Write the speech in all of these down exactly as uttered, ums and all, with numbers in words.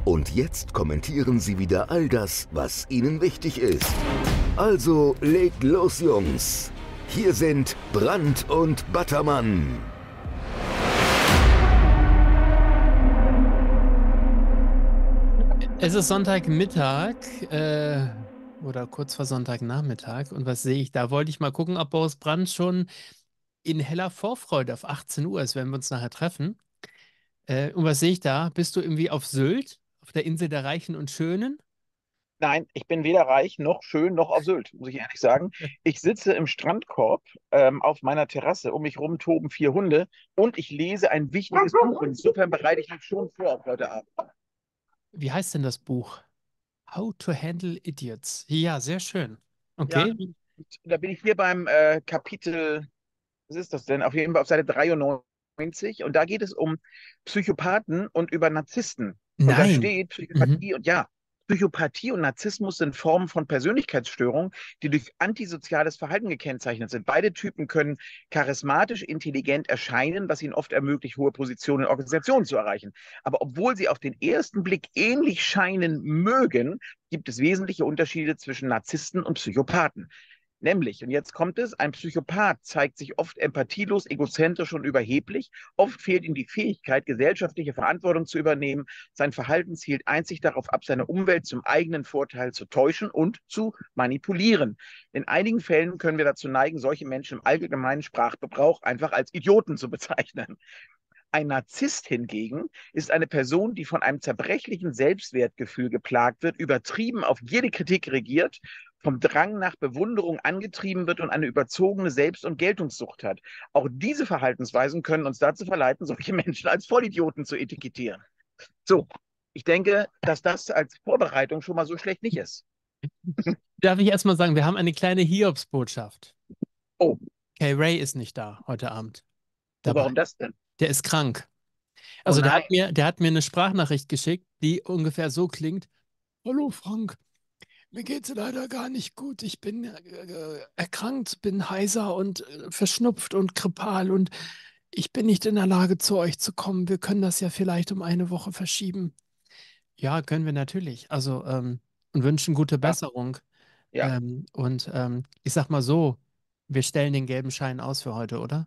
Und jetzt kommentieren sie wieder all das, was ihnen wichtig ist. Also legt los, Jungs. Hier sind Brandt und Battermann. Es ist Sonntagmittag äh, oder kurz vor Sonntagnachmittag. Und was sehe ich da? Wollte ich mal gucken, ob Boris Brandt schon in heller Vorfreude auf achtzehn Uhr ist, wenn wir uns nachher treffen. Äh, und was sehe ich da? Bist du irgendwie auf Sylt, auf der Insel der Reichen und Schönen? Nein, ich bin weder reich noch schön noch auf Sylt, muss ich ehrlich sagen. Ich sitze im Strandkorb ähm, auf meiner Terrasse. Um mich rum toben vier Hunde und ich lese ein wichtiges Buch. Insofern bereite ich mich schon vor auf heute Abend. Wie heißt denn das Buch? How to Handle Idiots. Ja, sehr schön. Ja, Okay. da bin ich hier beim äh, Kapitel, was ist das denn? Auf jeden Fall auf Seite dreiundneunzig. Und da geht es um Psychopathen und über Narzissten. Und da Nein. steht Mhm. Psychopathie und ja, Psychopathie und Narzissmus sind Formen von Persönlichkeitsstörungen, die durch antisoziales Verhalten gekennzeichnet sind. Beide Typen können charismatisch, intelligent erscheinen, was ihnen oft ermöglicht, hohe Positionen in Organisationen zu erreichen. Aber obwohl sie auf den ersten Blick ähnlich scheinen mögen, gibt es wesentliche Unterschiede zwischen Narzissten und Psychopathen. Nämlich, und jetzt kommt es, ein Psychopath zeigt sich oft empathielos, egozentrisch und überheblich. Oft fehlt ihm die Fähigkeit, gesellschaftliche Verantwortung zu übernehmen. Sein Verhalten zielt einzig darauf ab, seine Umwelt zum eigenen Vorteil zu täuschen und zu manipulieren. In einigen Fällen können wir dazu neigen, solche Menschen im allgemeinen Sprachgebrauch einfach als Idioten zu bezeichnen. Ein Narzisst hingegen ist eine Person, die von einem zerbrechlichen Selbstwertgefühl geplagt wird, übertrieben auf jede Kritik regiert, vom Drang nach Bewunderung angetrieben wird und eine überzogene Selbst- und Geltungssucht hat. Auch diese Verhaltensweisen können uns dazu verleiten, solche Menschen als Vollidioten zu etikettieren. So, ich denke, dass das als Vorbereitung schon mal so schlecht nicht ist. Darf ich erstmal sagen, wir haben eine kleine Hiobsbotschaft. Oh, Kay Ray ist nicht da heute Abend oh, dabei. warum das denn? Der ist krank. Oh Also der hat nein. mir, der hat mir eine Sprachnachricht geschickt, die ungefähr so klingt. Hallo Frank, mir geht's leider gar nicht gut. Ich bin äh, äh, erkrankt, bin heiser und äh, verschnupft und grippal und ich bin nicht in der Lage, zu euch zu kommen. Wir können das ja vielleicht um eine Woche verschieben. Ja, können wir natürlich. Also ähm, und wünschen gute Ja, Besserung. ja. Ähm, und ähm, ich sag mal so, wir stellen den gelben Schein aus für heute, oder?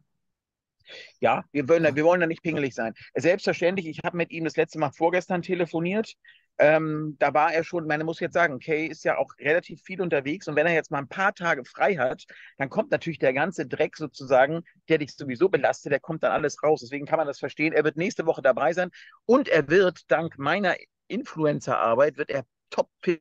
Ja, wir wollen, da, Ja. wir wollen da nicht pingelig sein. Selbstverständlich, ich habe mit ihm das letzte Mal vorgestern telefoniert. Ähm, da war er schon, man muss jetzt sagen, Kay ist ja auch relativ viel unterwegs und wenn er jetzt mal ein paar Tage frei hat, dann kommt natürlich der ganze Dreck sozusagen, der dich sowieso belastet, der kommt dann alles raus. Deswegen kann man das verstehen. Er wird nächste Woche dabei sein und er wird dank meiner Influencer-Arbeit, wird er topfit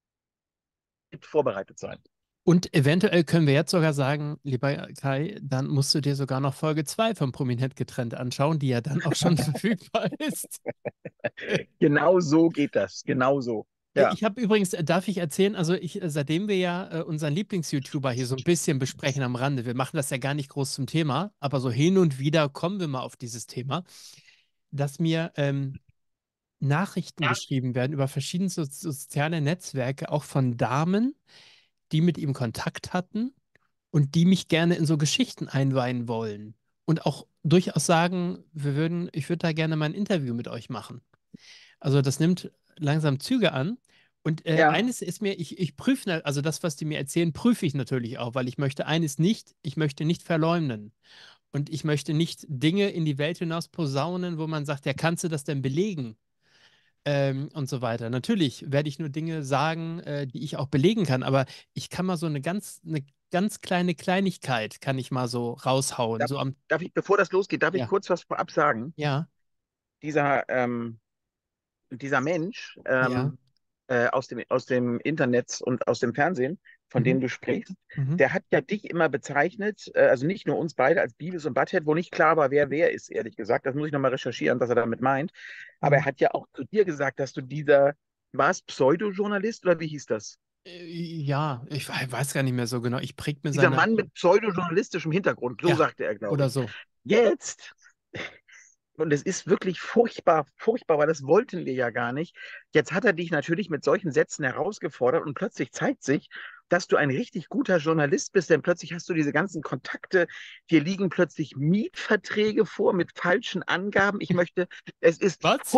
vorbereitet sein. Und eventuell können wir jetzt sogar sagen, lieber Kai, dann musst du dir sogar noch Folge zwei von Prominent getrennt anschauen, die ja dann auch schon verfügbar ist. Genau so geht das. Genau so. Ja. Ich habe übrigens, äh, darf ich erzählen, also ich, äh, seitdem wir ja äh, unseren Lieblings-YouTuber hier so ein bisschen besprechen am Rande, wir machen das ja gar nicht groß zum Thema, aber so hin und wieder kommen wir mal auf dieses Thema, dass mir ähm, Nachrichten geschrieben werden über verschiedene so soziale Netzwerke, auch von Damen, die mit ihm Kontakt hatten und die mich gerne in so Geschichten einweihen wollen. Und auch durchaus sagen, wir würden, ich würde da gerne mal ein Interview mit euch machen. Also das nimmt langsam Züge an. Und äh, Ja. eines ist mir, ich, ich prüfe, also das, was die mir erzählen, prüfe ich natürlich auch, weil ich möchte eines nicht, ich möchte nicht verleumden. Und ich möchte nicht Dinge in die Welt hinaus posaunen, wo man sagt, ja, kannst du das denn belegen? Ähm, und so weiter. Natürlich werde ich nur Dinge sagen, äh, die ich auch belegen kann, aber ich kann mal so eine ganz, eine ganz kleine Kleinigkeit, kann ich mal so raushauen. Darf So ich, am, darf ich, bevor das losgeht, darf ich ja, kurz was vorab sagen? ja, Dieser, ähm, dieser Mensch ja, ähm, äh, aus dem, aus dem Internet und aus dem Fernsehen, von mhm, dem du sprichst, mhm, der hat ja dich immer bezeichnet, äh, also nicht nur uns beide als Beavis und Butthead, wo nicht klar war, wer wer ist, ehrlich gesagt. Das muss ich nochmal recherchieren, was er damit meint. Aber er mhm. hat ja auch zu dir gesagt, dass du dieser, war es Pseudojournalist oder wie hieß das? Äh, ja, ich we- weiß gar nicht mehr so genau. Ich präg mir Dieser seine, Mann mit pseudojournalistischem Hintergrund, so ja, sagte er, glaube oder ich. so. Jetzt und es ist wirklich furchtbar, furchtbar, weil das wollten wir ja gar nicht. Jetzt hat er dich natürlich mit solchen Sätzen herausgefordert und plötzlich zeigt sich, dass du ein richtig guter Journalist bist, denn plötzlich hast du diese ganzen Kontakte, dir liegen plötzlich Mietverträge vor mit falschen Angaben. Ich möchte, es ist Was? furchtbar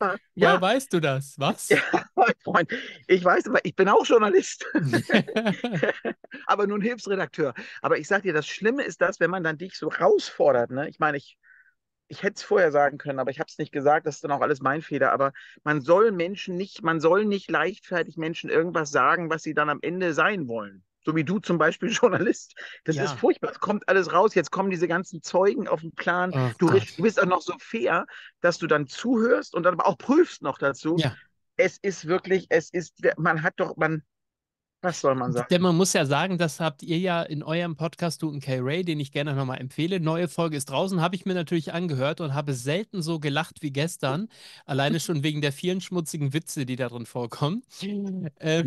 Woher Ja, weißt du das? ja, Was? mein Freund, ich weiß, aber ich bin auch Journalist, aber nur ein Hilfsredakteur. Aber ich sag dir, das Schlimme ist das, wenn man dann dich so herausfordert, ne? Ich meine, ich, ich hätte es vorher sagen können, aber ich habe es nicht gesagt, das ist dann auch alles mein Fehler. Aber man soll Menschen nicht, man soll nicht leichtfertig Menschen irgendwas sagen, was sie dann am Ende sein wollen. So wie du zum Beispiel Journalist. Das ist Ja. furchtbar. Es kommt alles raus. Jetzt kommen diese ganzen Zeugen auf den Plan. Oh Du, Gott. du bist auch noch so fair, dass du dann zuhörst und dann aber auch prüfst noch dazu. Ja. Es ist wirklich, es ist, man hat doch, man, was soll man Denn sagen? man muss ja sagen, das habt ihr ja in eurem Podcast, du und Kay Ray, den ich gerne nochmal empfehle. Neue Folge ist draußen, habe ich mir natürlich angehört und habe selten so gelacht wie gestern. Alleine schon wegen der vielen schmutzigen Witze, die da drin vorkommen. Ähm,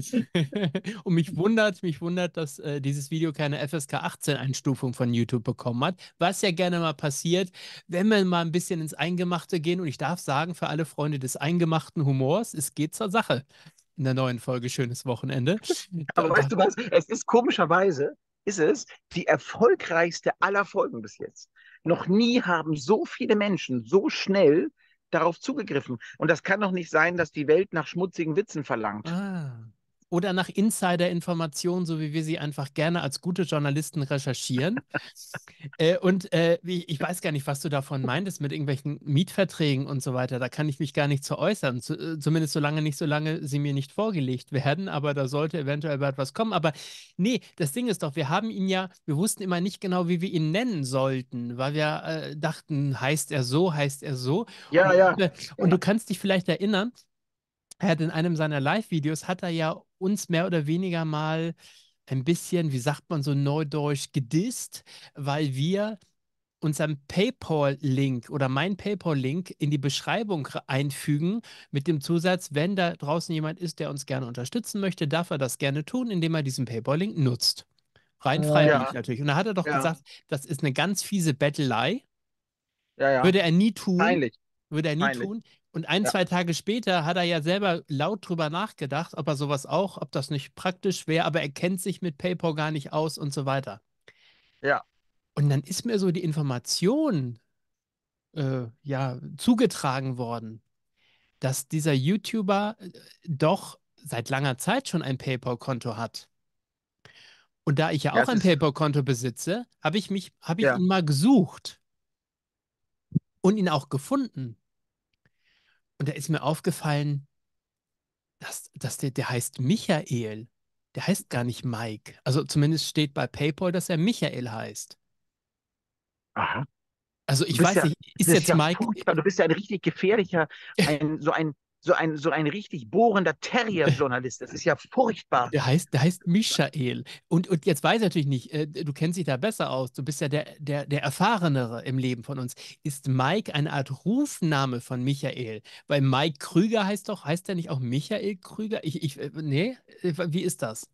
und mich wundert, mich wundert, dass äh, dieses Video keine F S K achtzehn Einstufung von YouTube bekommen hat. Was ja gerne mal passiert, wenn wir mal ein bisschen ins Eingemachte gehen. Und ich darf sagen, für alle Freunde des eingemachten Humors, es geht zur Sache in der neuen Folge Schönes Wochenende. Da, Aber da, weißt du was? Es ist komischerweise, ist es die erfolgreichste aller Folgen bis jetzt. Noch nie haben so viele Menschen so schnell darauf zugegriffen. Und das kann doch nicht sein, dass die Welt nach schmutzigen Witzen verlangt. ah. Oder nach Insider-Informationen, so wie wir sie einfach gerne als gute Journalisten recherchieren. Äh, und äh, ich, ich weiß gar nicht, was du davon meintest mit irgendwelchen Mietverträgen und so weiter. Da kann ich mich gar nicht zu äußern. Zu, äh, zumindest solange nicht, solange sie mir nicht vorgelegt werden. Aber da sollte eventuell bald was kommen. Aber nee, das Ding ist doch, wir haben ihn ja, wir wussten immer nicht genau, wie wir ihn nennen sollten, weil wir äh, dachten, heißt er so, heißt er so. Ja, Und, ja, äh, und du ja. kannst dich vielleicht erinnern, er hat in einem seiner Live-Videos, hat er ja uns mehr oder weniger mal ein bisschen, wie sagt man so neudeutsch, gedisst, weil wir unseren PayPal-Link oder meinen PayPal-Link in die Beschreibung einfügen mit dem Zusatz, wenn da draußen jemand ist, der uns gerne unterstützen möchte, darf er das gerne tun, indem er diesen PayPal-Link nutzt. Rein freiwillig Ja, natürlich. Und da hat er doch ja, gesagt, das ist eine ganz fiese Bettelei. ja, ja. Würde er nie tun, Peinlich, würde er nie peinlich. tun. Und ein, Ja, zwei Tage später hat er ja selber laut drüber nachgedacht, ob er sowas auch, ob das nicht praktisch wäre, aber er kennt sich mit PayPal gar nicht aus und so weiter. ja. Und dann ist mir so die Information äh, ja, zugetragen worden, dass dieser YouTuber äh, doch seit langer Zeit schon ein PayPal-Konto hat. Und da ich ja Ja, auch es ein ist, PayPal-Konto besitze, habe ich mich, habe ich ja. ihn mal gesucht und ihn auch gefunden. Und da ist mir aufgefallen, dass, dass der, der heißt Michael. Der heißt gar nicht Mike. Also zumindest steht bei PayPal, dass er Michael heißt. Aha. Also Du ich bist weiß ja, nicht, ist das ist jetzt ja Mike, furchtbar. Du bist ja ein richtig gefährlicher, ein, so ein, so ein, so ein richtig bohrender Terrier-Journalist. Das ist ja furchtbar. der heißt, der heißt Michael. Und, und jetzt weiß ich natürlich nicht, äh, du kennst dich da besser aus, du bist ja der, der, der Erfahrenere im Leben von uns. Ist Mike eine Art Rufname von Michael? Weil Mike Krüger heißt doch, heißt der nicht auch Michael Krüger? Ich, ich, äh, nee, Äh, wie ist das?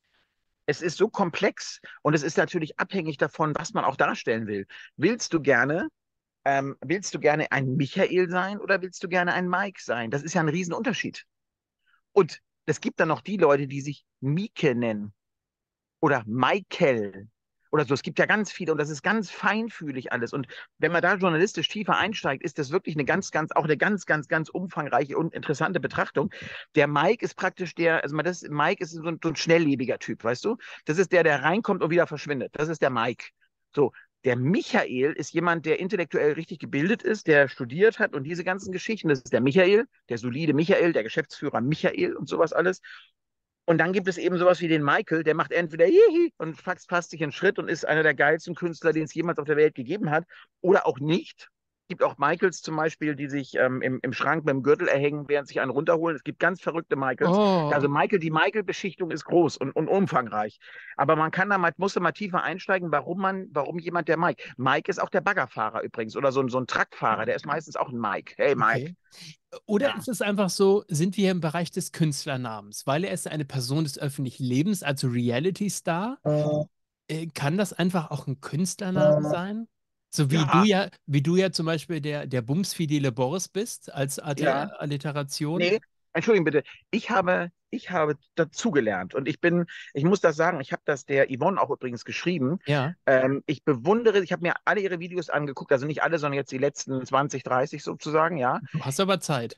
Es ist so komplex und es ist natürlich abhängig davon, was man auch darstellen will. Willst du gerne, ähm, willst du gerne ein Michael sein oder willst du gerne ein Mike sein? Das ist ja ein Riesenunterschied. Und es gibt dann noch die Leute, die sich Mieke nennen oder Michael oder so. Es gibt ja ganz viele und das ist ganz feinfühlig alles. Und wenn man da journalistisch tiefer einsteigt, ist das wirklich eine ganz, ganz, auch eine ganz, ganz, ganz umfangreiche und interessante Betrachtung. Der Mike ist praktisch der, also man das, Mike ist so ein, so ein schnelllebiger Typ, weißt du? Das ist der, der reinkommt und wieder verschwindet. Das ist der Mike. So. Der Michael ist jemand, der intellektuell richtig gebildet ist, der studiert hat und diese ganzen Geschichten. Das ist der Michael, der solide Michael, der Geschäftsführer Michael und sowas alles. Und dann gibt es eben sowas wie den Michael, der macht entweder Hihi und fasst, fasst sich einen Schritt und ist einer der geilsten Künstler, den es jemals auf der Welt gegeben hat, oder auch nicht. Es gibt auch Michaels zum Beispiel, die sich ähm, im, im Schrank mit dem Gürtel erhängen, während sich einen runterholen. Es gibt ganz verrückte Michaels. Also Oh, Michael, die Michael-Beschichtung ist groß und, und umfangreich. Aber man kann da mal, muss da mal tiefer einsteigen, warum man, warum jemand der Mike. Mike ist auch der Baggerfahrer übrigens oder so, ein- so ein Truckfahrer, der ist meistens auch ein Mike. Hey Mike. okay. Oder Ja. ist es einfach so, sind wir im Bereich des Künstlernamens? Weil er ist eine Person des öffentlichen Lebens, also Reality-Star, äh, kann das einfach auch ein Künstlername sein? So wie du Ja, ja, wie du ja zum Beispiel der, der bumsfidele Boris bist, als Alter- ja. Alliteration. Nee, entschuldigen bitte. Ich habe, ich habe dazugelernt und ich bin, ich muss das sagen, ich habe das der Yvonne auch übrigens geschrieben. Ja, Ähm, ich bewundere, ich habe mir alle ihre Videos angeguckt, also nicht alle, sondern jetzt die letzten zwanzig, dreißig sozusagen, ja. du hast aber Zeit.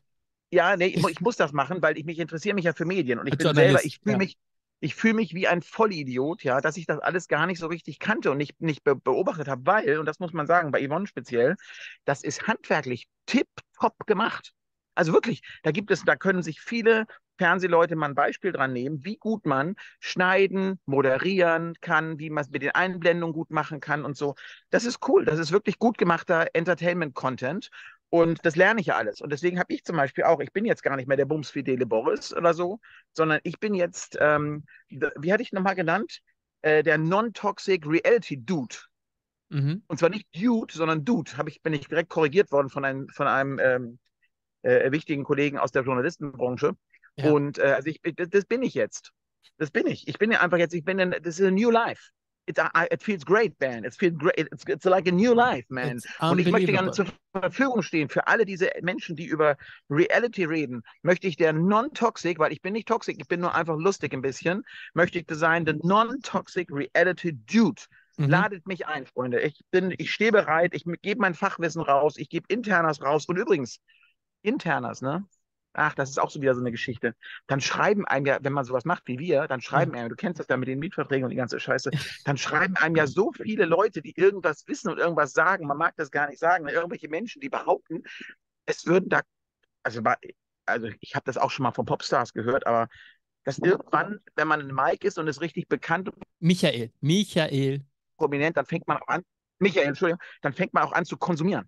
Ja, nee, ich, mu- ich muss das machen, weil ich mich interessiere mich ja für Medien und ich Als bin selber, Journalist, ich fühle ja. mich, ich fühle mich wie ein Vollidiot, ja, dass ich das alles gar nicht so richtig kannte und nicht, nicht be beobachtet habe, weil, und das muss man sagen, bei Yvonne speziell, das ist handwerklich tipptopp gemacht. Also wirklich, da gibt es, da können sich viele Fernsehleute mal ein Beispiel dran nehmen, wie gut man schneiden, moderieren kann, wie man es mit den Einblendungen gut machen kann und so. Das ist cool, das ist wirklich gut gemachter Entertainment-Content. Und das lerne ich ja alles. Und deswegen habe ich zum Beispiel auch, ich bin jetzt gar nicht mehr der bumsfidele Boris oder so, sondern ich bin jetzt, ähm, wie hatte ich nochmal genannt? Äh, der Non-Toxic Reality Dude. Mhm. Und zwar nicht Dude, sondern Dude. Hab ich, bin ich direkt korrigiert worden von einem, von einem ähm, äh, wichtigen Kollegen aus der Journalistenbranche. Ja. Und äh, also ich, das, das bin ich jetzt. Das bin ich. Ich bin ja einfach jetzt, ich bin, in, das ist a new life. It, I, it feels great, man. It feels great. It's, it's like a new life, man. It's Und ich möchte gerne unbelievable. zur Verfügung stehen für alle diese Menschen, die über Reality reden. Möchte ich der Non-Toxic, weil ich bin nicht toxic, ich bin nur einfach lustig ein bisschen, möchte ich sein, der Non-Toxic Reality Dude. Mhm. Ladet mich ein, Freunde. Ich bin, ich stehe bereit, ich gebe mein Fachwissen raus, ich gebe Internas raus. Und übrigens, Internas, ne? Ach, das ist auch so wieder so eine Geschichte. Dann schreiben einem ja, wenn man sowas macht wie wir, dann Ja. schreiben einem, du kennst das ja mit den Mietverträgen und die ganze Scheiße, dann schreiben einem ja so viele Leute, die irgendwas wissen und irgendwas sagen, man mag das gar nicht sagen, ne? Irgendwelche Menschen, die behaupten, es würden da, also, also ich habe das auch schon mal von Popstars gehört, aber dass irgendwann, wenn man ein Mike ist und ist richtig bekannt und Michael, Michael, prominent, dann fängt man auch an, Michael, Entschuldigung, dann fängt man auch an zu konsumieren.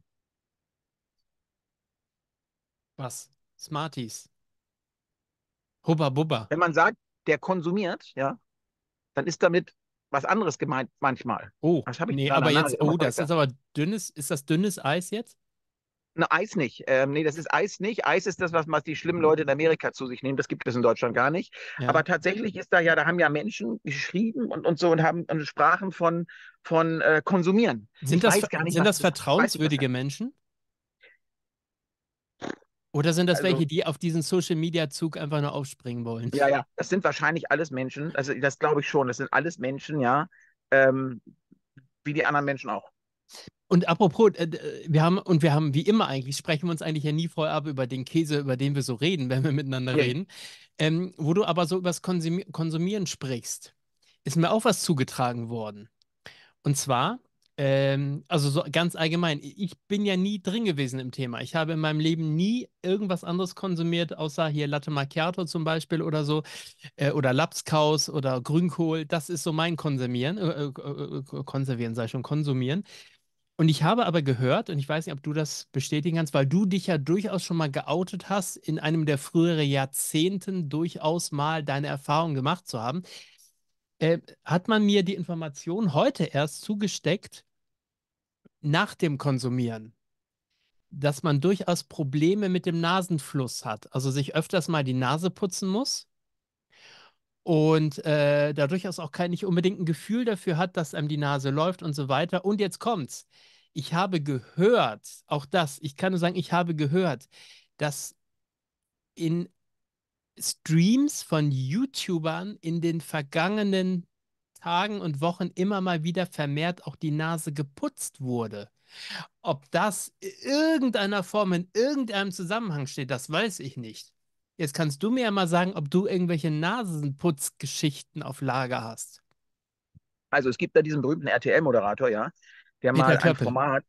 was? Smarties. Hubba Bubba. Wenn man sagt, der konsumiert, ja, dann ist damit was anderes gemeint manchmal. Oh, Was habe ich nee, da an aber der jetzt, Nase? oh, Was habe ich das da? ist aber dünnes, ist das dünnes Eis jetzt? Ne, Eis nicht. Ähm, nee, das ist Eis nicht. Eis ist das, was, was die schlimmen Leute in Amerika zu sich nehmen. Das gibt es in Deutschland gar nicht. Ja. Aber tatsächlich ist da ja, da haben ja Menschen geschrieben und, und so und haben und sprachen von, von äh, Konsumieren. Sind Ich das, weiß ver- gar nicht, sind was das das heißt. Weißt du, was das vertrauenswürdige heißt? Menschen? Oder sind das welche, Also, die auf diesen Social-Media-Zug einfach nur aufspringen wollen? ja, ja, das sind wahrscheinlich alles Menschen. Also, das glaube ich schon. Das sind alles Menschen, ja. Ähm, wie die anderen Menschen auch. Und apropos, äh, äh, wir haben, und wir haben wie immer eigentlich, sprechen wir uns eigentlich ja nie vorher ab über den Käse, über den wir so reden, wenn wir miteinander Nee. reden. Ähm, wo du aber so übers Konsumi Konsumieren sprichst, ist mir auch was zugetragen worden. Und zwar, ähm, also so ganz allgemein, ich bin ja nie drin gewesen im Thema. Ich habe in meinem Leben nie irgendwas anderes konsumiert, außer hier Latte Macchiato zum Beispiel oder so, äh, oder Labskaus oder Grünkohl. Das ist so mein Konsumieren, äh, äh, äh, Konservieren, sei schon, Konsumieren. Und ich habe aber gehört, und ich weiß nicht, ob du das bestätigen kannst, weil du dich ja durchaus schon mal geoutet hast, in einem der früheren Jahrzehnten durchaus mal deine Erfahrung gemacht zu haben, äh, hat man mir die Information heute erst zugesteckt, nach dem Konsumieren, dass man durchaus Probleme mit dem Nasenfluss hat, also sich öfters mal die Nase putzen muss und äh, da durchaus auch kein nicht unbedingt ein Gefühl dafür hat, dass einem die Nase läuft und so weiter. Und jetzt kommt's. Ich habe gehört, auch das, ich kann nur sagen, ich habe gehört, dass in Streams von YouTubern in den vergangenen Tagen und Wochen immer mal wieder vermehrt auch die Nase geputzt wurde. Ob das in irgendeiner Form in irgendeinem Zusammenhang steht, das weiß ich nicht. Jetzt kannst du mir ja mal sagen, ob du irgendwelche Nasenputzgeschichten auf Lager hast. Also es gibt da diesen berühmten R T L-Moderator, ja, der Peter mal ein Klöppel. Format.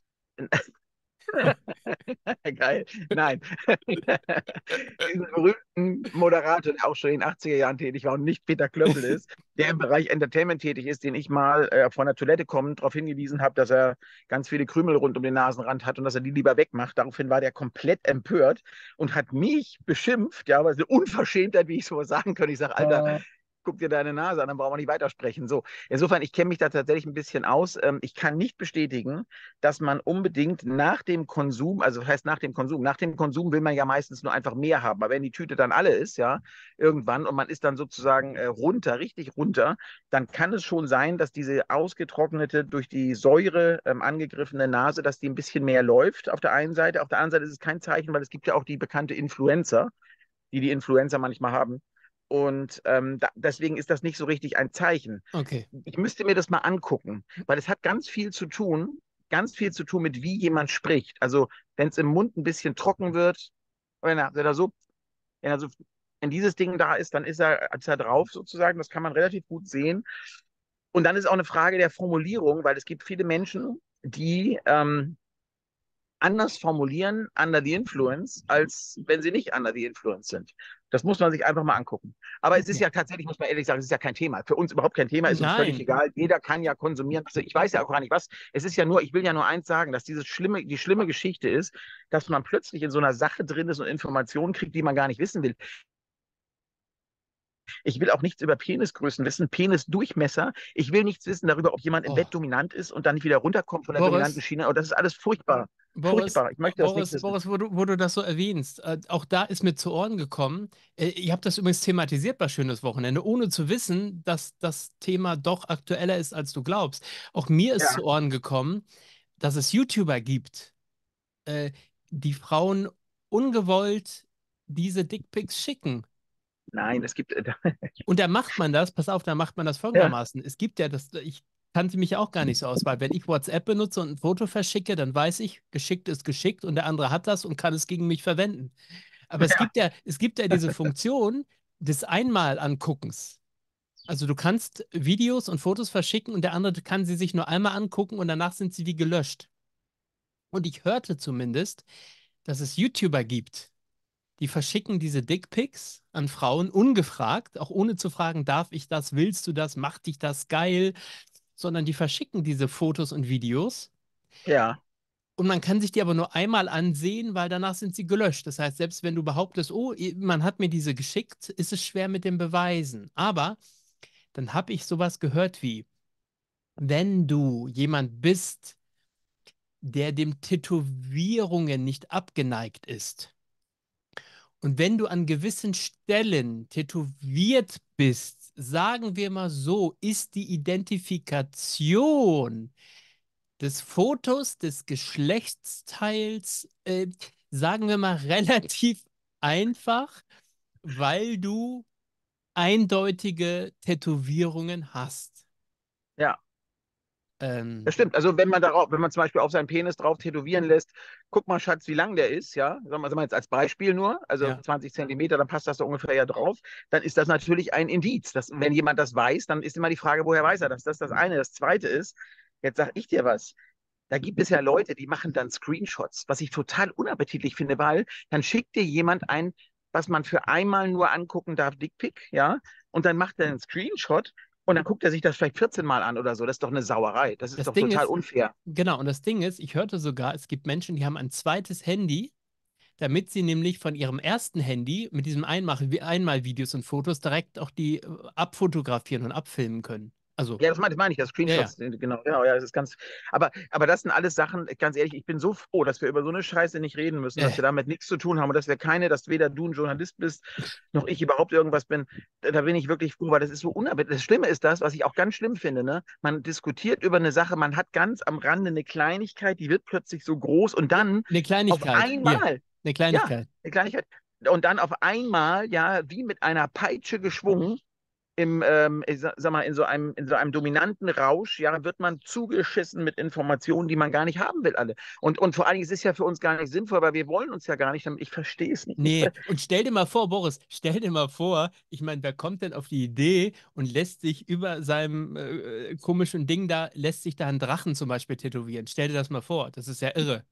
Geil. Nein. Diesen berühmten Moderator, der auch schon in den achtziger Jahren tätig war und nicht Peter Klöppel ist, der im Bereich Entertainment tätig ist, den ich mal äh, von der Toilette kommend darauf hingewiesen habe, dass er ganz viele Krümel rund um den Nasenrand hat und dass er die lieber wegmacht. Daraufhin war der komplett empört und hat mich beschimpft, ja, aber es ist eine Unverschämtheit, wie ich so sagen könnte. Ich sage, Alter, guck dir deine Nase an, dann brauchen wir nicht weitersprechen. So, insofern, ich kenne mich da tatsächlich ein bisschen aus. Ähm, ich kann nicht bestätigen, dass man unbedingt nach dem Konsum, also das heißt nach dem Konsum, nach dem Konsum will man ja meistens nur einfach mehr haben. Aber wenn die Tüte dann alle ist, ja, irgendwann und man ist dann sozusagen äh, runter, richtig runter, dann kann es schon sein, dass diese ausgetrocknete, durch die Säure ähm, angegriffene Nase, dass die ein bisschen mehr läuft auf der einen Seite. Auf der anderen Seite ist es kein Zeichen, weil es gibt ja auch die bekannte Influenza, die die Influencer manchmal haben. Und ähm, da, deswegen ist das nicht so richtig ein Zeichen. Okay. Ich müsste mir das mal angucken, weil es hat ganz viel zu tun, ganz viel zu tun mit, wie jemand spricht. Also wenn es im Mund ein bisschen trocken wird, oder, oder so, wenn er so wenn dieses Ding da ist, dann ist er, ist er drauf sozusagen. Das kann man relativ gut sehen. Und dann ist auch eine Frage der Formulierung, weil es gibt viele Menschen, die ähm, anders formulieren under the influence, als wenn sie nicht under the influence sind. Das muss man sich einfach mal angucken. Aber es ist ja tatsächlich, muss man ehrlich sagen, es ist ja kein Thema. Für uns überhaupt kein Thema, ist uns völlig Nein. egal. Jeder kann ja konsumieren. Also ich weiß ja auch gar nicht was. Es ist ja nur, ich will ja nur eins sagen, dass dieses schlimme, die schlimme Geschichte ist, dass man plötzlich in so einer Sache drin ist und Informationen kriegt, die man gar nicht wissen will. Ich will auch nichts über Penisgrößen wissen, Penisdurchmesser. Ich will nichts wissen darüber, ob jemand im Oh. Bett dominant ist und dann nicht wieder runterkommt von der Boris, dominanten Schiene. Und das ist alles furchtbar. Boris, Furchtbar. Ich möchte das Boris, nicht wissen. Boris, wo du, wo du das so erwähnst, äh, auch da ist mir zu Ohren gekommen, äh, ihr habt das übrigens thematisiert bei Schönes Wochenende, ohne zu wissen, dass das Thema doch aktueller ist, als du glaubst. Auch mir ist Ja. zu Ohren gekommen, dass es YouTuber gibt, äh, die Frauen ungewollt diese Dickpics schicken. Nein, es gibt. Äh, Und da macht man das, pass auf, da macht man das ja. folgendermaßen. Es gibt ja das, ich kannte mich auch gar nicht so aus, weil wenn ich WhatsApp benutze und ein Foto verschicke, dann weiß ich, geschickt ist geschickt und der andere hat das und kann es gegen mich verwenden. Aber es Ja. gibt ja, es gibt ja diese Funktion des Einmal-Anguckens. Also du kannst Videos und Fotos verschicken und der andere kann sie sich nur einmal angucken und danach sind sie wie gelöscht. Und ich hörte zumindest, dass es YouTuber gibt, die verschicken diese Dickpics an Frauen ungefragt, auch ohne zu fragen, darf ich das, willst du das, macht dich das geil, sondern die verschicken diese Fotos und Videos Ja. und man kann sich die aber nur einmal ansehen, weil danach sind sie gelöscht. Das heißt, selbst wenn du behauptest, oh, man hat mir diese geschickt, ist es schwer mit den Beweisen. Aber dann habe ich sowas gehört wie, wenn du jemand bist, der dem Tätowierungen nicht abgeneigt ist, und wenn du an gewissen Stellen tätowiert bist, sagen wir mal so, ist die Identifikation des Fotos des Geschlechtsteils, äh, sagen wir mal, relativ einfach, weil du eindeutige Tätowierungen hast. Ja. Ähm, Das stimmt. Also wenn man darauf, wenn man zum Beispiel auf seinen Penis drauf tätowieren lässt, guck mal, Schatz, wie lang der ist, ja, sagen wir, sagen wir jetzt als Beispiel nur, also ja. zwanzig Zentimeter, dann passt das so ungefähr ja drauf, dann ist das natürlich ein Indiz. Dass, wenn jemand das weiß, dann ist immer die Frage, woher weiß er das? Das ist das eine. Das zweite ist, jetzt sag ich dir was, da gibt es ja Leute, die machen dann Screenshots, was ich total unappetitlich finde, weil dann schickt dir jemand ein, was man für einmal nur angucken darf, Dickpic, ja, und dann macht er einen Screenshot und dann guckt er sich das vielleicht vierzehn Mal an oder so. Das ist doch eine Sauerei. Das ist Das doch Ding total ist, unfair. genau, und das Ding ist, ich hörte sogar, es gibt Menschen, die haben ein zweites Handy, damit sie nämlich von ihrem ersten Handy mit diesem Einmach Einmal-Videos und Fotos direkt auch die äh, abfotografieren und abfilmen können. Also, Ja, das meine, das meine ich, das ja, ja. Screenshots, äh, genau, genau, ja, das ist ganz, aber, aber das sind alles Sachen, ganz ehrlich, ich bin so froh, dass wir über so eine Scheiße nicht reden müssen, dass Äh, wir damit nichts zu tun haben und dass wir keine, dass weder du ein Journalist bist, noch ich überhaupt irgendwas bin. Da, da bin ich wirklich froh, weil das ist so unappetitlich. Das Schlimme ist das, was ich auch ganz schlimm finde, ne? Man diskutiert über eine Sache, man hat ganz am Rande eine Kleinigkeit, die wird plötzlich so groß und dann eine auf Kleinigkeit, hier, einmal, eine ja, Kleinigkeit. eine Kleinigkeit, und dann auf einmal, ja, wie mit einer Peitsche geschwungen, im, ähm, ich sag mal, in so einem, in so einem dominanten Rausch, ja, wird man zugeschissen mit Informationen, die man gar nicht haben will, alle. Und, und vor allen Dingen, es ist ja für uns gar nicht sinnvoll, weil wir wollen uns ja gar nicht, ich verstehe es nicht. Nee, und stell dir mal vor, Boris, stell dir mal vor, ich meine, wer kommt denn auf die Idee und lässt sich über seinem äh, komischen Ding da, lässt sich da einen Drachen zum Beispiel tätowieren? Stell dir das mal vor, das ist ja irre.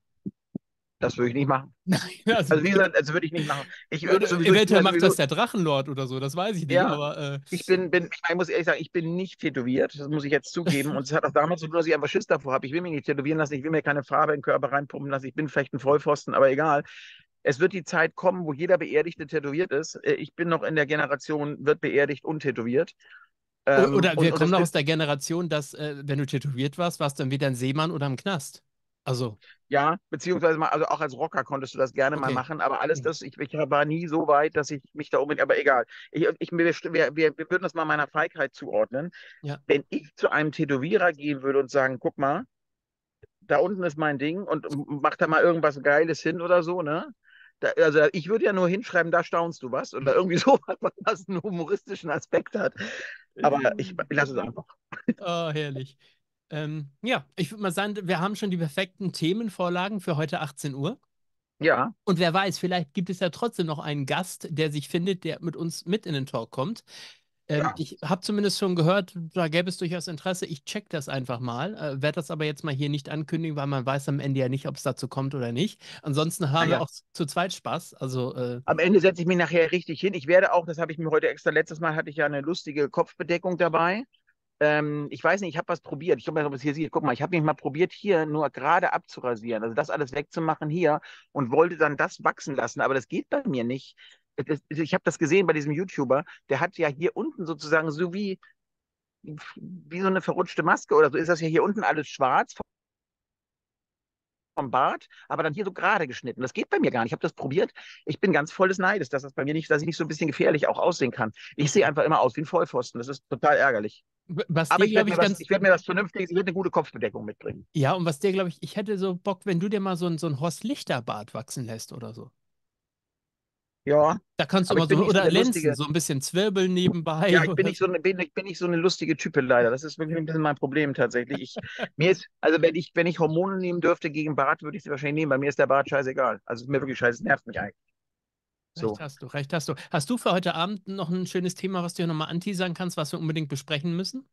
Das würde ich nicht machen. Nein, also, Also wie gesagt, das würde ich nicht machen. Ich würde Oder sowieso, ich bin eventuell ja macht sowieso, das der Drachenlord oder so, das weiß ich nicht, ja, aber äh, ich bin, bin, ich muss ehrlich sagen, ich bin nicht tätowiert, das muss ich jetzt zugeben. Und es hat auch damals so, dass ich einfach Schiss davor habe. Ich will mich nicht tätowieren lassen, ich will mir keine Farbe in den Körper reinpumpen lassen. Ich bin vielleicht ein Vollpfosten, aber egal. Es wird die Zeit kommen, wo jeder Beerdigte tätowiert ist. Äh, Ich bin noch in der Generation, wird beerdigt und tätowiert. o- Ähm, oder und, wir und kommen das noch ist, aus der Generation, dass, äh, wenn du tätowiert warst, warst du entweder ein Seemann oder im Knast. Also, ja, beziehungsweise mal, also auch als Rocker konntest du das gerne mal okay. machen, aber alles Okay. das, ich, ich war nie so weit, dass ich mich da unbedingt, aber egal. Ich, ich, wir, wir, wir wir würden das mal meiner Feigheit zuordnen. Ja. Wenn ich zu einem Tätowierer gehen würde und sagen, guck mal, da unten ist mein Ding und mach da mal irgendwas Geiles hin oder so, ne? Da, also ich würde ja nur hinschreiben, da staunst du was oder irgendwie so, was einen humoristischen Aspekt hat. Aber ich, ich lasse es einfach. Oh, herrlich. Ähm, ja, ich würde mal sagen, wir haben schon die perfekten Themenvorlagen für heute achtzehn Uhr. Ja, Und wer weiß, vielleicht gibt es ja trotzdem noch einen Gast, der sich findet, der mit uns mit in den Talk kommt. Ähm, ja. ich habe zumindest schon gehört, da gäbe es durchaus Interesse. Ich check das einfach mal, äh, werde das aber jetzt mal hier nicht ankündigen, weil man weiß am Ende ja nicht, ob es dazu kommt oder nicht. Ansonsten haben wir Naja. auch zu zweit Spaß. Also, äh, Am Ende setze ich mich nachher richtig hin. Ich werde auch, das habe ich mir heute extra, letztes Mal hatte ich ja eine lustige Kopfbedeckung dabei. Ähm, ich weiß nicht, ich habe was probiert. Ich weiß nicht, ob es hier sieht. Guck mal, ich habe mich mal probiert, hier nur gerade abzurasieren, also das alles wegzumachen hier und wollte dann das wachsen lassen, aber das geht bei mir nicht. Das, ich habe das gesehen bei diesem YouTuber, der hat ja hier unten sozusagen so wie, wie so eine verrutschte Maske oder so, ist das ja hier unten alles schwarz vom Bart, aber dann hier so gerade geschnitten. Das geht bei mir gar nicht. Ich habe das probiert. Ich bin ganz voll des Neides, dass das bei mir nicht, dass ich nicht so ein bisschen gefährlich auch aussehen kann. Ich sehe einfach immer aus wie ein Vollpfosten. Das ist total ärgerlich. was Aber dir, ich werde glaube mir ich, was, ganz, ich werde mir was Vernünftiges, ich werde eine gute Kopfbedeckung mitbringen. ja, und was dir, glaube ich, ich hätte so Bock, wenn du dir mal so ein, so ein Horst Lichter-Bart wachsen lässt oder so. Ja, Da kannst du aber immer ich bin so, nicht so oder eine Lenzen, lustige, so ein bisschen Zwirbeln ja, nebenbei ich bin oder nicht so. so eine, bin, ich bin nicht so eine lustige Type leider. Das ist wirklich ein bisschen mein Problem tatsächlich. Ich, mir ist, also wenn ich, wenn ich Hormone nehmen dürfte gegen Bart, würde ich sie wahrscheinlich nehmen. Bei mir ist der Bart scheißegal. Also ist mir wirklich scheiße, es nervt mich eigentlich. Recht So. hast du, recht hast du. Hast du für heute Abend noch ein schönes Thema, was du nochmal anteasern kannst, was wir unbedingt besprechen müssen?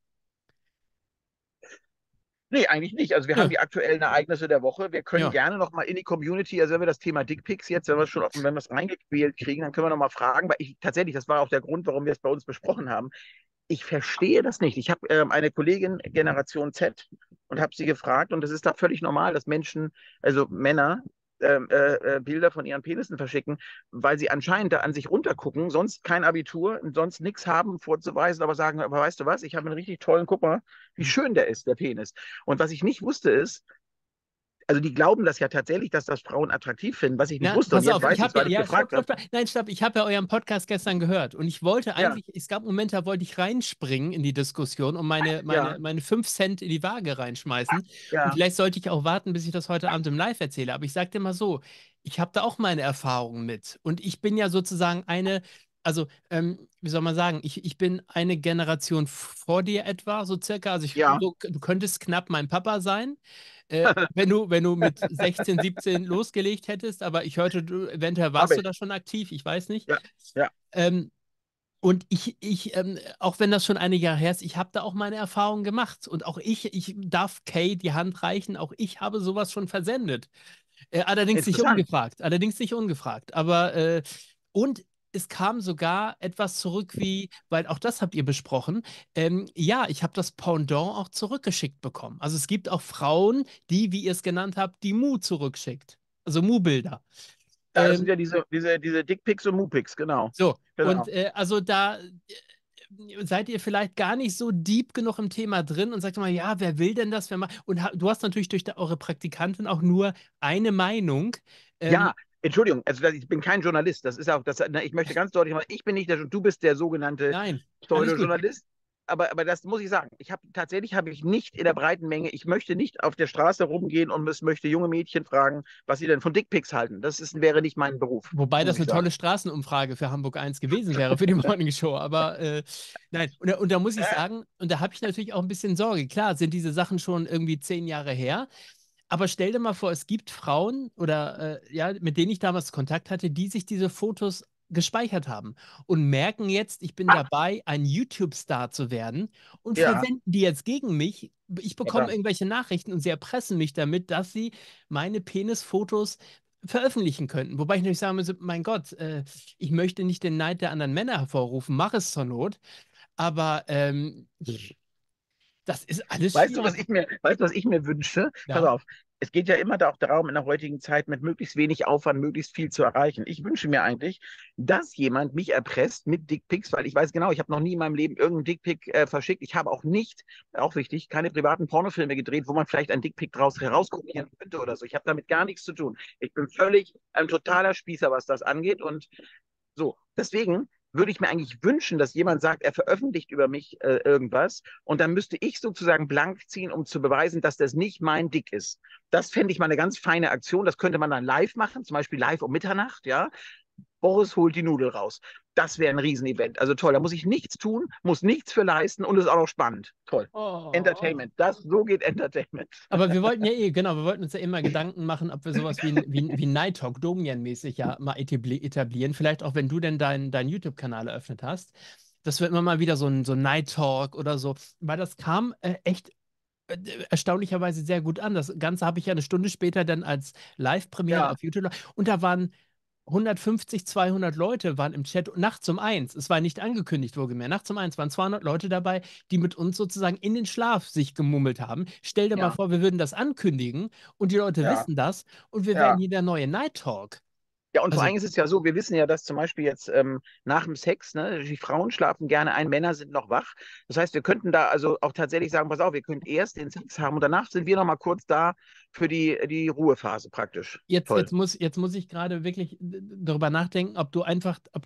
Nee, eigentlich nicht. Also wir haben Nö, die aktuellen Ereignisse der Woche. Wir können ja. gerne noch mal in die Community, also wenn wir das Thema Dickpics jetzt, wenn wir es schon, wenn wir es reingequält kriegen, dann können wir noch mal fragen, weil ich tatsächlich, das war auch der Grund, warum wir es bei uns besprochen haben. Ich verstehe das nicht. Ich habe ähm, eine Kollegin Generation Z und habe sie gefragt, und es ist da völlig normal, dass Menschen, also Männer, ähm, äh, äh, Bilder von ihren Penissen verschicken, weil sie anscheinend da an sich runtergucken, sonst kein Abitur und sonst nichts haben vorzuweisen, aber sagen, aber weißt du was, ich habe einen richtig tollen, guck mal, wie schön der ist, der Penis. Und was ich nicht wusste ist, also die glauben das ja tatsächlich, dass das Frauen attraktiv finden, was ich nicht Na, wusste, und pass jetzt auf, weiß ich ich es, habe ja, weil ich ja, stopp, gefragt stopp, habe. stopp. Nein, stopp, ich habe ja euren Podcast gestern gehört und ich wollte Ja, eigentlich, es gab Momente, da wollte ich reinspringen in die Diskussion und meine, meine, ja, meine fünf Cent in die Waage reinschmeißen. Und ja, vielleicht sollte ich auch warten, bis ich das heute Abend im Live erzähle. Aber ich sage dir mal so, ich habe da auch meine Erfahrungen mit. Und ich bin ja sozusagen eine, also, ähm, wie soll man sagen, ich, ich bin eine Generation vor dir etwa, so circa. Also ich, ja. so, du könntest knapp mein Papa sein. Äh, wenn du, wenn du mit sechzehn, siebzehn losgelegt hättest, aber ich hörte, du, eventuell warst Habe du ich. da schon aktiv, ich weiß nicht. Ja, ja. Ähm, und ich, ich ähm, auch wenn das schon einige Jahre her ist, ich habe da auch meine Erfahrungen gemacht. Und auch ich, ich darf Kay die Hand reichen, auch ich habe sowas schon versendet. Äh, allerdings nicht Interessant. ungefragt, allerdings nicht ungefragt. Aber äh, und es kam sogar etwas zurück wie, weil auch das habt ihr besprochen, ähm, ja, ich habe das Pendant auch zurückgeschickt bekommen. Also es gibt auch Frauen, die, wie ihr es genannt habt, die Mu zurückschickt. Also Mu-Bilder. Ja, das sind Ähm, ja diese, diese, diese Dickpics und Mupics, genau. so, und Genau. äh, also da äh, seid ihr vielleicht gar nicht so deep genug im Thema drin und sagt mal, ja, wer will denn das? Wer ma und ha du hast natürlich durch da, eure Praktikantin auch nur eine Meinung. Ähm, Ja, Entschuldigung, also das- ich bin kein Journalist. Das ist auch, das, na, ich möchte ganz deutlich machen, ich bin nicht der, du bist der sogenannte nein, alles gut. Pseudo-Journalist. Aber, aber das muss ich sagen. Ich habe tatsächlich habe ich nicht in der breiten Menge, ich möchte nicht auf der Straße rumgehen und es möchte junge Mädchen fragen, was sie denn von Dickpics halten. Das ist, wäre nicht mein Beruf, Wobei muss das ich eine tolle sagen. Straßenumfrage für Hamburg eins gewesen wäre, für die Morning Show. Aber äh, nein, und, da- und da muss ich Äh, sagen, und da habe ich natürlich auch ein bisschen Sorge. Klar, sind diese Sachen schon irgendwie zehn Jahre her. Aber stell dir mal vor, es gibt Frauen oder äh, ja, mit denen ich damals Kontakt hatte, die sich diese Fotos gespeichert haben und merken jetzt, ich bin dabei, ein YouTube-Star zu werden und ja, verwenden die jetzt gegen mich. Ich bekomme verdammt. irgendwelche Nachrichten und sie erpressen mich damit, dass sie meine Penisfotos veröffentlichen könnten. Wobei ich natürlich sagen muss, mein Gott, äh, ich möchte nicht den Neid der anderen Männer hervorrufen, mach es zur Not, aber ähm, das ist alles Weißt du, was schwierig. ich mir, weißt du, was ich mir wünsche? Pass Ja, auf. Es geht ja immer da auch darum, in der heutigen Zeit mit möglichst wenig Aufwand möglichst viel zu erreichen. Ich wünsche mir eigentlich, dass jemand mich erpresst mit Dickpics, weil ich weiß genau, ich habe noch nie in meinem Leben irgendeinen Dickpic äh, verschickt. Ich habe auch nicht, auch wichtig, keine privaten Pornofilme gedreht, wo man vielleicht ein Dickpic draus herauskopieren könnte oder so. Ich habe damit gar nichts zu tun. Ich bin völlig ein totaler Spießer, was das angeht, und so, deswegen würde ich mir eigentlich wünschen, dass jemand sagt, er veröffentlicht über mich äh, irgendwas, und dann müsste ich sozusagen blank ziehen, um zu beweisen, dass das nicht mein Dick ist. Das fände ich mal eine ganz feine Aktion. Das könnte man dann live machen, zum Beispiel live um Mitternacht, ja. Boris holt die Nudel raus. Das wäre ein Riesenevent. Also toll, da muss ich nichts tun, muss nichts für leisten und ist auch noch spannend. Toll. Oh. Entertainment, das, so geht Entertainment. Aber wir wollten ja eh, genau, wir wollten uns ja immer Gedanken machen, ob wir sowas wie, wie, wie Night Talk, Domian-mäßig ja mal etabli etablieren. Vielleicht auch, wenn du denn deinen dein YouTube-Kanal eröffnet hast, dass wir immer mal wieder so ein, so ein Night Talk oder so, weil das kam äh, echt äh, erstaunlicherweise sehr gut an. Das Ganze habe ich ja eine Stunde später dann als Live-Premiere Ja, auf YouTube und da waren hundertfünfzig, zweihundert Leute waren im Chat nachts um eins. Es war nicht angekündigt, wohlgemerkt. Nachts um eins waren zweihundert Leute dabei, die mit uns sozusagen in den Schlaf sich gemummelt haben. Stell dir mal ja, vor, wir würden das ankündigen und die Leute ja, wissen das und wir wären ja. hier der neue Night Talk. Ja, und vor Also allem ist es ja so, wir wissen ja, dass zum Beispiel jetzt ähm, nach dem Sex, ne, die Frauen schlafen gerne ein, Männer sind noch wach. Das heißt, wir könnten da also auch tatsächlich sagen, pass auf, wir können erst den Sex haben und danach sind wir noch mal kurz da für die, die Ruhephase praktisch. jetzt, Toll. jetzt muss, jetzt muss ich gerade wirklich d- darüber nachdenken, ob du einfach, ob,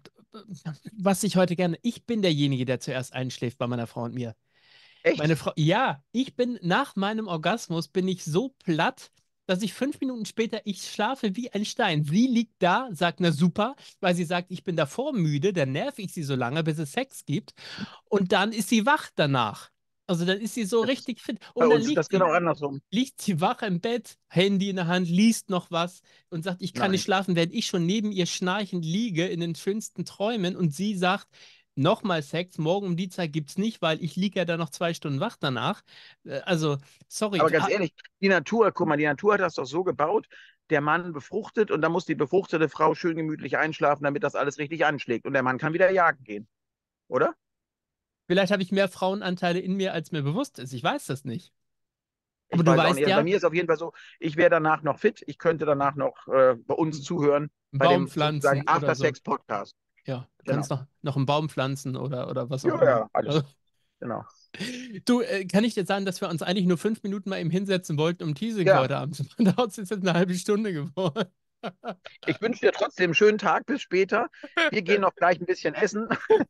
was ich heute gerne, ich bin derjenige, der zuerst einschläft bei meiner Frau und mir. Meine Echt? Frau, ja, ich bin nach meinem Orgasmus bin ich so platt, dass ich fünf Minuten später, ich schlafe wie ein Stein. Sie liegt da, sagt, na super, weil sie sagt, ich bin davor müde, dann nerv ich sie so lange, bis es Sex gibt. Und dann ist sie wach danach. Also dann ist sie so Das ist, richtig fit. bei Und dann uns ist liegt das sie, genau andersrum. liegt sie wach im Bett, Handy in der Hand, liest noch was und sagt, ich kann nicht Nein. schlafen, während ich schon neben ihr schnarchend liege in den schönsten Träumen und sie sagt, nochmal Sex, morgen um die Zeit gibt's nicht, weil ich liege ja da noch zwei Stunden wach danach. Äh, Also, sorry. Aber ganz Ah, ehrlich, die Natur, guck mal, die Natur hat das doch so gebaut, der Mann befruchtet und dann muss die befruchtete Frau schön gemütlich einschlafen, damit das alles richtig anschlägt. Und der Mann kann wieder jagen gehen, oder? vielleicht habe ich mehr Frauenanteile in mir, als mir bewusst ist. Ich weiß das nicht. Aber Ich du weiß auch nicht. weißt Also bei ja, mir ist auf jeden Fall so, ich wäre danach noch fit. Ich könnte danach noch äh, bei uns einen zuhören, bei Baum dem sozusagen pflanzen oder so. After-Sex-Podcast. Ja, du Genau. kannst noch, noch einen Baum pflanzen oder, oder was auch Ja, immer. ja, alles. Also, Genau. du, äh, kann ich dir sagen, dass wir uns eigentlich nur fünf Minuten mal eben hinsetzen wollten, um Teasing für Ja, heute Abend zu machen? Da ist jetzt eine halbe Stunde geworden. ich wünsche dir trotzdem einen schönen Tag. Bis später. Wir gehen noch gleich ein bisschen essen.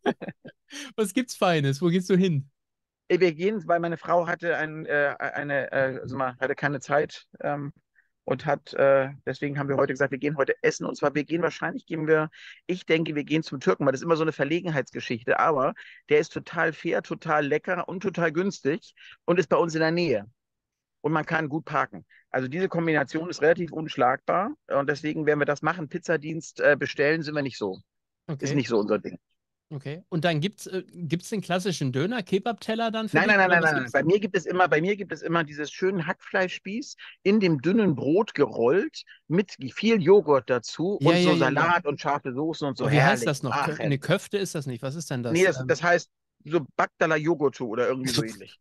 Was gibt's Feines? Wo gehst du hin? Wir gehen, weil meine Frau hatte ein, äh, eine, äh, also mal, hatte keine Zeit ähm, und hat, äh, deswegen haben wir heute gesagt, wir gehen heute essen. Und zwar, wir gehen wahrscheinlich, gehen wir, ich denke, wir gehen zum Türken, weil das ist immer so eine Verlegenheitsgeschichte. Aber der ist total fair, total lecker und total günstig und ist bei uns in der Nähe. Und man kann gut parken. Also diese Kombination ist relativ unschlagbar und deswegen werden wir das machen. Pizzadienst äh, bestellen sind wir nicht so. Ist Okay, nicht so unser Ding. okay. Und dann gibt's, äh, gibt's den klassischen Döner, Kebab-Teller dann für Nein, nein, dich nein, oder nein, was nein, nein. gibt's Bei da? mir gibt es immer, bei mir gibt es immer dieses schönen Hackfleischspieß in dem dünnen Brot gerollt mit viel Joghurt dazu Ja, und ja, so ja, ja. Salat und scharfe Soßen und so Oh, wie heißt herrlich. das noch? Ach, Kö eine herrlich. Köfte ist das nicht. Was ist denn Nee, das? das, Ähm, das heißt so Backdala Joghurtu oder irgendwie so ähnlich.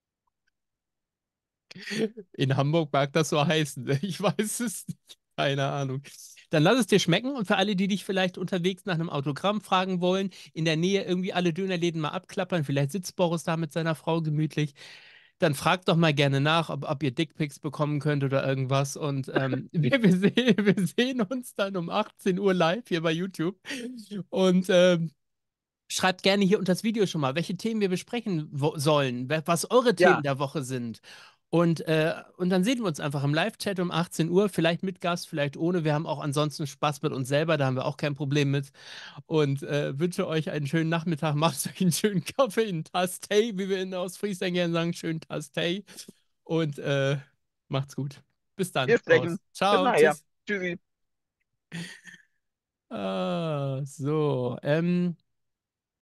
in Hamburg mag das so heißen. Ich weiß es nicht. Keine Ahnung. Dann lass es dir schmecken und für alle, die dich vielleicht unterwegs nach einem Autogramm fragen wollen, in der Nähe irgendwie alle Dönerläden mal abklappern, vielleicht sitzt Boris da mit seiner Frau gemütlich, dann fragt doch mal gerne nach, ob, ob ihr Dickpics bekommen könnt oder irgendwas. Und ähm, wir, wir, sehen, wir sehen uns dann um achtzehn Uhr live hier bei YouTube. Und ähm, schreibt gerne hier unter das Video schon mal, welche Themen wir besprechen wo- sollen, wer- was eure Themen Ja, der Woche sind. Und, äh, und dann sehen wir uns einfach im Live-Chat um achtzehn Uhr, vielleicht mit Gast, vielleicht ohne. Wir haben auch ansonsten Spaß mit uns selber, da haben wir auch kein Problem mit. Und äh, wünsche euch einen schönen Nachmittag. Macht euch einen schönen Kaffee, einen Tass Tee, wie wir in Ostfriesland gerne sagen, schönen Tass Tee. Und äh, macht's gut. Bis dann, wir sprechen. Boris. Bis Ciao, nachher. tschüss. Tschüssi. Ah, so, ähm.